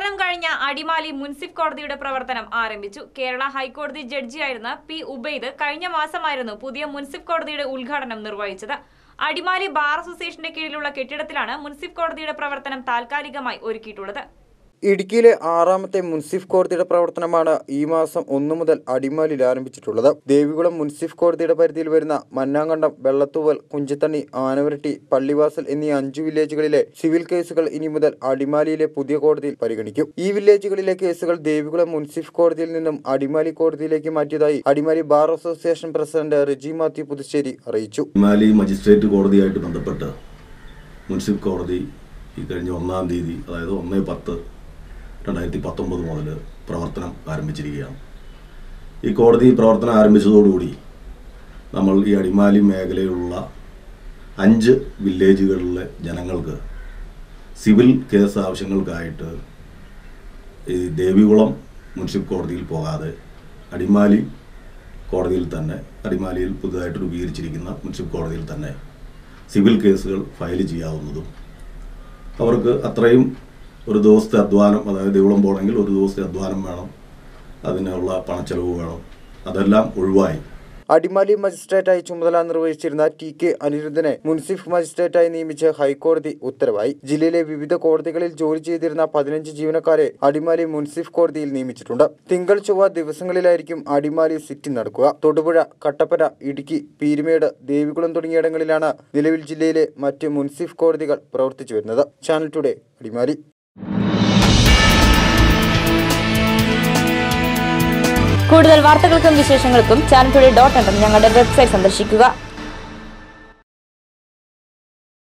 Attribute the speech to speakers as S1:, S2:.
S1: ഉദ്ഘാടനം കഴിഞ്ഞ അടിമാലി മുൻസിഫ് കോടതിയുടെ പ്രവർത്തനം ആരംഭിച്ചു. കേരള ഹൈക്കോടതി ജഡ്ജിയായിരുന്ന പി. ഉബൈദ് കഴിഞ്ഞ മാസമായിരുന്നു പുതിയ മുൻസിഫ് കോടതിയുടെ ഉദ്ഘാടനം നിർവഹിച്ചത്. അടിമാലി ബാർ അസോസിയേഷന്റെ കീഴിലുള്ള കെട്ടിടത്തിലാണ് മുൻസിഫ് കോടതിയുടെ പ്രവർത്തനം താൽക്കാലികമായി ഒരുക്കിയിട്ടുള്ളത്.
S2: ഇടുക്കിയിലെ 6ാമത്തെ മുൻസിഫ് കോടതിയുടെ പ്രവർത്തനമാണ് ഈ മാസം 1 മുതൽ അടിമാലിയിൽ ആരംഭിച്ചിട്ടുള്ളത്. ദേവികുളം മുൻസിഫ് കോടതിയുടെ പരിധിയിൽ വരുന്ന മന്നാങ്കണ്ടം, വെള്ളത്തൂവൽ, കുഞ്ചത്തണ്ണി, ആനവരട്ടി, പള്ളിവാസൽ എന്നീ 5 വില്ലേജുകളിലെ സിവിൽ കേസുകൾ ഇനി മുതൽ അടിമാലിയിലെ പുതിയ കോടതിയിൽ പരിഗണിക്കും. ഈ വില്ലേജുകളിലെ കേസുകൾ ദേവികുളം മുൻസിഫ് കോടതിയിൽ നിന്നും അടിമാലി കോടതിയിലേക്ക് മാറ്റിയതായി Adimali bar association president Reji Mathew Puthussery അറിയിച്ചു.
S3: അടിമാലി മജിസ്ട്രേറ്റ് കോടതിയായിട്ട് ബന്ധപ്പെട്ട് മുൻസിഫ് കോടതി ഈ കഴിഞ്ഞ 1-ാം തീയതി, അതായത് 1/10/2019 മുതൽ പ്രവർത്തനം ആരംഭിച്ചിരിക്കുകയാണ്. ഈ കോടതി പ്രവർത്തനം ആരംഭിച്ചതോടുകൂടി നമ്മൾ ഈ അടിമാലി മേഖലയിലുള്ള 5 വില്ലേജുകളിലെ ജനങ്ങൾക്ക് സിവിൽ കേസ് ആവശ്യങ്ങൾക്കായിട്ട് ഈ ദേവികുളം മുൻസിഫ് കോടതിയിൽ പോകാതെ അടിമാലി കോടതിയിൽ തന്നെ, അടിമാലിയിൽ പുതുതായിട്ട് രൂപീകരിച്ചിരിക്കുന്ന മുൻസിഫ് കോടതിയിൽ തന്നെ സിവിൽ കേസുകൾ ഫയൽ ചെയ്യാവുന്നതും, അവർക്ക് അത്രയും ഒരു ദിവസത്തെ അധ്വാനം, അതായത് ദേവികുളം പോകണമെങ്കിൽ ഒരു ദിവസത്തെ അധ്വാനം വേണം, അതിനുള്ള പണച്ചെലവ് വേണം, അതെല്ലാം ഒഴിവായി.
S2: അടിമാലി മജിസ്ട്രേറ്റായി ചുമതല നിർവഹിച്ചിരുന്ന ടി.കെ. അനിരുദ്ധനെ മുൻസിഫ് മജിസ്ട്രേറ്റായി നിയമിച്ച് ഹൈക്കോടതി ഉത്തരവായി. ജില്ലയിലെ വിവിധ കോടതികളിൽ ജോലി ചെയ്തിരുന്ന 15 ജീവനക്കാരെ അടിമാലി മുൻസിഫ് കോടതിയിൽ നിയമിച്ചിട്ടുണ്ട്. തിങ്കൾ, ചൊവ്വ ദിവസങ്ങളിലായിരിക്കും അടിമാലി സിറ്റിംഗ് നടക്കുക. തൊടുപുഴ, കട്ടപ്പന, ഇടുക്കി, പീരുമേട്, ദേവികുളം തുടങ്ങിയിടങ്ങളിലാണ് നിലവിൽ ജില്ലയിലെ മറ്റ് മുൻസിഫ് കോടതികൾ പ്രവർത്തിച്ചു വരുന്നത്. Channel today, Adimali.
S1: കൂടുതൽ വാർത്തകൾക്കും വിശേഷങ്ങൾക്കും channeltoday.in ഞങ്ങളുടെ വെബ്സൈറ്റ് സന്ദർശിക്കുക.